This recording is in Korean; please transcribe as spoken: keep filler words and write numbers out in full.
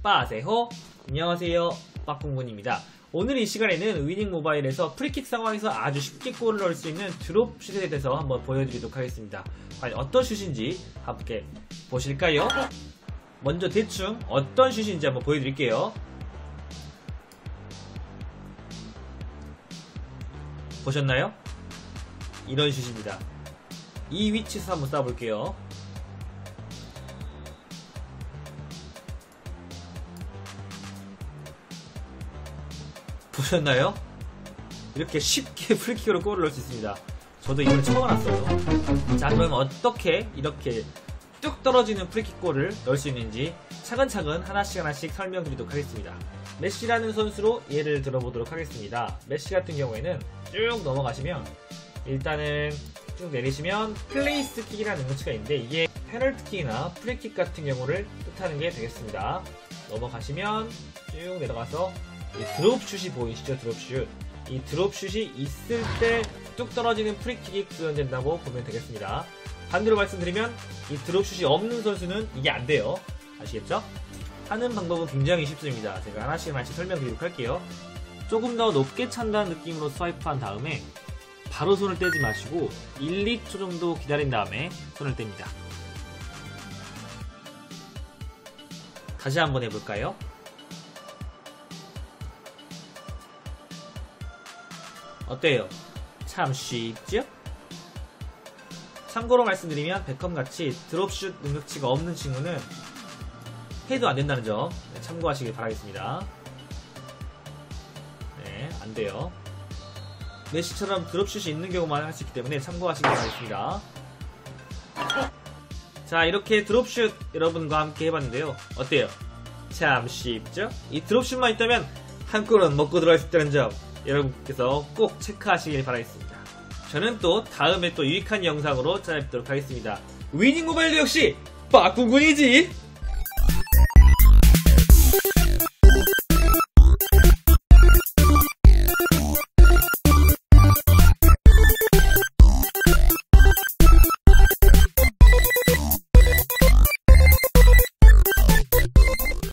빠세호. 안녕하세요, 빠꿍군입니다. 오늘 이 시간에는 위닝 모바일에서 프리킥 상황에서 아주 쉽게 골을 넣을 수 있는 드롭슛에 대해서 한번 보여드리도록 하겠습니다. 과연 어떤 슛인지 함께 보실까요? 먼저 대충 어떤 슛인지 한번 보여드릴게요. 보셨나요? 이런 슛입니다. 이 위치에서 한번 쏴볼게요. 보셨나요? 이렇게 쉽게 프리킥으로 골을 넣을 수 있습니다. 저도 이걸 처음 알았어요. 자, 그럼 어떻게 이렇게 뚝 떨어지는 프리킥 골을 넣을 수 있는지 차근차근 하나씩 하나씩 설명드리도록 하겠습니다. 메시라는 선수로 예를 들어보도록 하겠습니다. 메시 같은 경우에는 쭉 넘어가시면 일단은 쭉 내리시면 플레이스 킥이라는 능력치가 있는데 이게 페널티킥이나 프리킥 같은 경우를 뜻하는 게 되겠습니다. 넘어가시면 쭉 내려가서 이 드롭슛이 보이시죠? 드롭슛. 이 드롭슛이 있을 때 뚝 떨어지는 프리킥이 구현된다고 보면 되겠습니다. 반대로 말씀드리면 이 드롭슛이 없는 선수는 이게 안 돼요. 아시겠죠? 하는 방법은 굉장히 쉽습니다. 제가 하나씩 하나씩 설명드리도록 할게요. 조금 더 높게 찬다는 느낌으로 스와이프한 다음에 바로 손을 떼지 마시고 일, 이 초 정도 기다린 다음에 손을 뗍니다. 다시 한번 해볼까요? 어때요? 참 쉽죠? 참고로 말씀드리면 베컴같이 드롭슛 능력치가 없는 친구는 해도 안된다는 점 참고하시길 바라겠습니다. 네, 안돼요. 메시처럼 드롭슛이 있는 경우만 할 수 있기 때문에 참고하시길 바라겠습니다. 자, 이렇게 드롭슛 여러분과 함께 해봤는데요. 어때요? 참 쉽죠? 이 드롭슛만 있다면 한 골은 먹고 들어갈 수 있다는 점 여러분께서 꼭 체크하시길 바라겠습니다. 저는 또 다음에 또 유익한 영상으로 찾아뵙도록 하겠습니다. 위닝 모바일도 역시 빠꿍군이지!